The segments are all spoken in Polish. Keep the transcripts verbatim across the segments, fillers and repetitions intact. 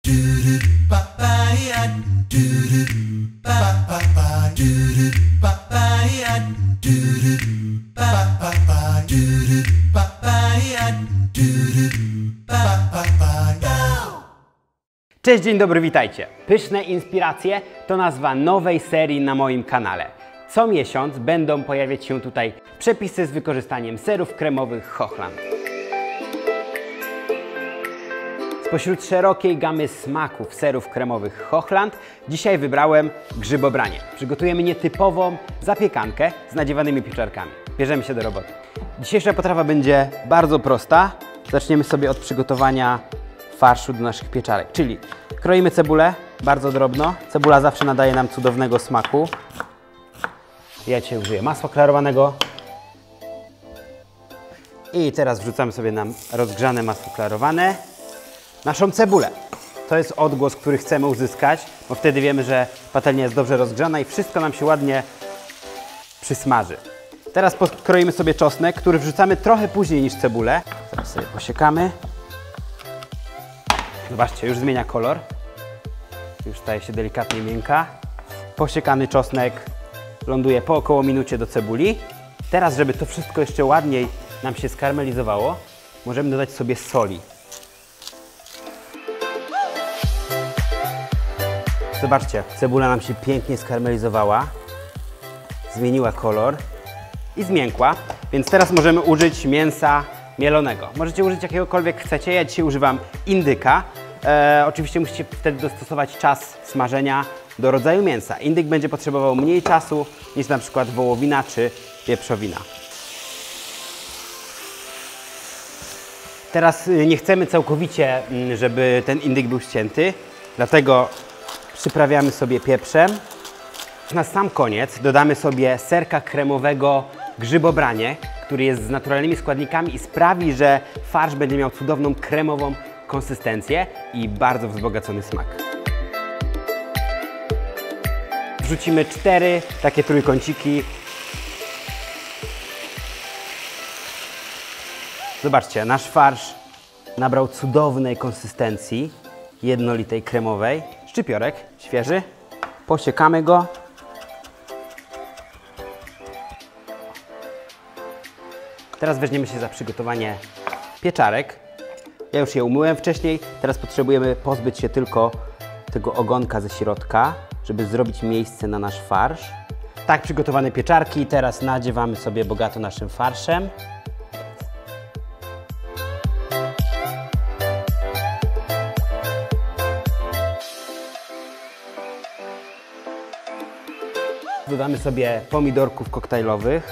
Cześć, dzień dobry, witajcie. Pyszne inspiracje to nazwa nowej serii na moim kanale. Co miesiąc będą pojawiać się tutaj przepisy z wykorzystaniem serów kremowych Hochland. Spośród szerokiej gamy smaków serów kremowych Hochland dzisiaj wybrałem grzybobranie. Przygotujemy nietypową zapiekankę z nadziewanymi pieczarkami. Bierzemy się do roboty. Dzisiejsza potrawa będzie bardzo prosta. Zaczniemy sobie od przygotowania farszu do naszych pieczarek, czyli kroimy cebulę bardzo drobno. Cebula zawsze nadaje nam cudownego smaku. Ja dzisiaj użyję masła klarowanego. I teraz wrzucamy sobie na rozgrzane masło klarowane naszą cebulę. To jest odgłos, który chcemy uzyskać, bo wtedy wiemy, że patelnia jest dobrze rozgrzana i wszystko nam się ładnie przysmaży. Teraz pokroimy sobie czosnek, który wrzucamy trochę później niż cebulę. Teraz sobie posiekamy. Zobaczcie, już zmienia kolor. Już staje się delikatnie miękka. Posiekany czosnek ląduje po około minucie do cebuli. Teraz, żeby to wszystko jeszcze ładniej nam się skarmelizowało, możemy dodać sobie soli. Zobaczcie, cebula nam się pięknie skarmelizowała, zmieniła kolor i zmiękła, więc teraz możemy użyć mięsa mielonego. Możecie użyć jakiegokolwiek chcecie, ja dzisiaj używam indyka. E, oczywiście musicie wtedy dostosować czas smażenia do rodzaju mięsa. Indyk będzie potrzebował mniej czasu niż na przykład wołowina czy wieprzowina. Teraz nie chcemy całkowicie, żeby ten indyk był ścięty, dlatego przyprawiamy sobie pieprzem. Na sam koniec dodamy sobie serka kremowego grzybobranie, który jest z naturalnymi składnikami i sprawi, że farsz będzie miał cudowną kremową konsystencję i bardzo wzbogacony smak. Wrzucimy cztery takie trójkąciki. Zobaczcie, nasz farsz nabrał cudownej konsystencji, jednolitej, kremowej. Szczypiorek świeży. Posiekamy go. Teraz weźmiemy się za przygotowanie pieczarek. Ja już je umyłem wcześniej. Teraz potrzebujemy pozbyć się tylko tego ogonka ze środka, żeby zrobić miejsce na nasz farsz. Tak przygotowane pieczarki. Teraz nadziewamy sobie bogato naszym farszem. Dodamy sobie pomidorków koktajlowych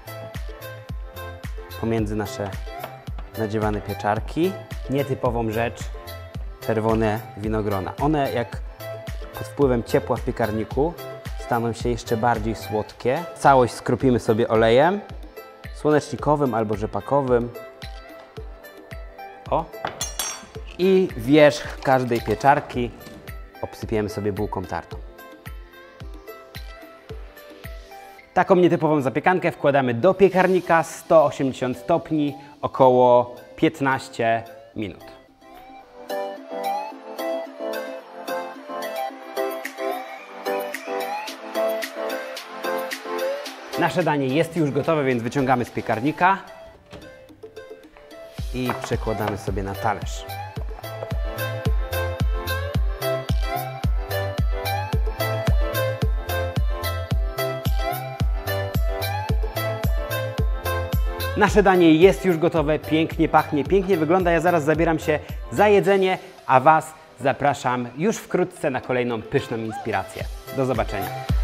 pomiędzy nasze nadziewane pieczarki. Nietypową rzecz, czerwone winogrona. One jak pod wpływem ciepła w piekarniku staną się jeszcze bardziej słodkie. Całość skropimy sobie olejem słonecznikowym albo rzepakowym. O! I wierzch każdej pieczarki obsypiemy sobie bułką tartą. Taką nietypową zapiekankę wkładamy do piekarnika sto osiemdziesiąt stopni, około piętnaście minut. Nasze danie jest już gotowe, więc wyciągamy z piekarnika i przekładamy sobie na talerz. Nasze danie jest już gotowe, pięknie pachnie, pięknie wygląda. Ja zaraz zabieram się za jedzenie, a Was zapraszam już wkrótce na kolejną pyszną inspirację. Do zobaczenia.